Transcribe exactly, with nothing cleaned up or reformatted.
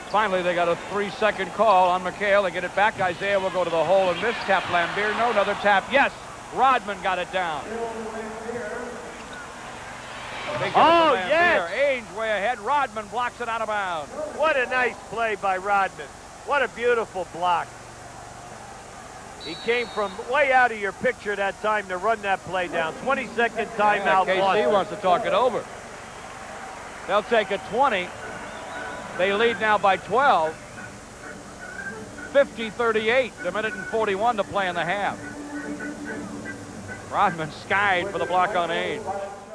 Finally, they got a three-second call on McHale. They get it back. Isaiah will go to the hole and miss. Tap Lambier. No, another tap. Yes, Rodman got it down. Oh, yes. Ainge way ahead. Rodman blocks it out of bounds. What a nice play by Rodman. What a beautiful block. He came from way out of your picture that time to run that play down. twenty-second timeout. Yeah, K C wants to talk it over. They'll take a twenty. They lead now by twelve. fifty thirty-eight. A minute and forty-one to play in the half. Rodman skied for the block on Ainge.